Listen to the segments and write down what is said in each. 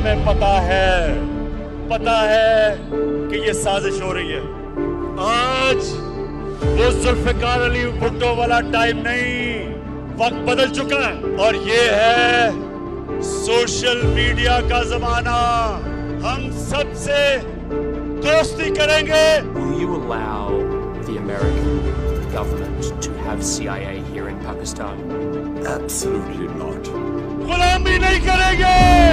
हमें पता है कि ये साजिश हो रही है। आज वो जुल्फिकार अली भुट्टो वाला टाइम नहीं, वक्त बदल चुका है और ये है सोशल मीडिया का जमाना। हम सबसे दोस्ती करेंगे। Will you allow the American government to have CIA here in Pakistan? Absolutely not. गुलामी नहीं करेंगे।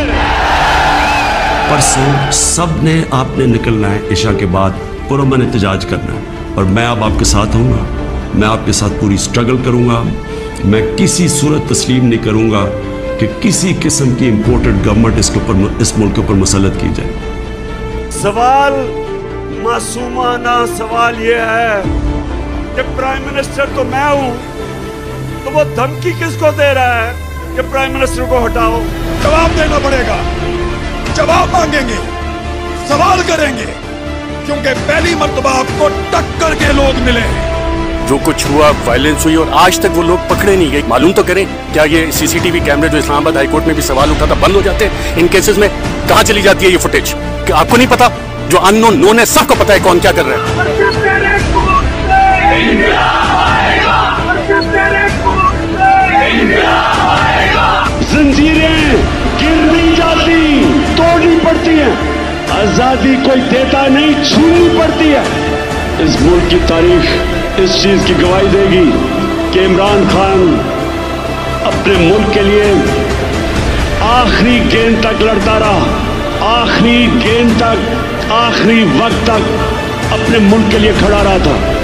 परसों सब ने आपने निकलना है, इशा के बाद पुरअमन एहतजाज करना है और मैं अब आपके साथ हूँगा। मैं आपके साथ पूरी स्ट्रगल करूँगा। मैं किसी सूरत तस्लीम नहीं करूँगा कि किसी किस्म की इम्पोर्टेड गवर्नमेंट इस मुल्क के ऊपर मुसल्लत की जाए। सवाल मासूमाना सवाल यह है कि प्राइम मिनिस्टर तो मैं हूँ, तो वो धमकी किसको दे रहा है कि प्राइम मिनिस्टर को हटाओ? जवाब देना पड़ेगा, जवाब मांगेंगे, सवाल करेंगे, क्योंकि पहली मर्तबा आपको टक्कर के लोग मिले। जो कुछ हुआ, वायलेंस हुई और आज तक वो लोग पकड़े नहीं गए। मालूम तो करें, क्या ये सीसीटीवी कैमरे जो इस्लामाबाद हाईकोर्ट में भी सवाल उठा था बंद हो जाते हैं? इन केसेस में कहाँ चली जाती है ये फुटेज? क्या आपको नहीं पता? जो अननोन नोन है, सबको पता है कौन क्या कर रहा है। जंजीरें गिर नहीं जाती, तोड़नी पड़ती हैं। आजादी कोई देता नहीं, छूनी पड़ती है। इस मुल्क की तारीख इस चीज की गवाही देगी कि इमरान खान अपने मुल्क के लिए आखिरी गेंद तक लड़ता रहा, आखिरी गेंद तक, आखिरी वक्त तक अपने मुल्क के लिए खड़ा रहा था।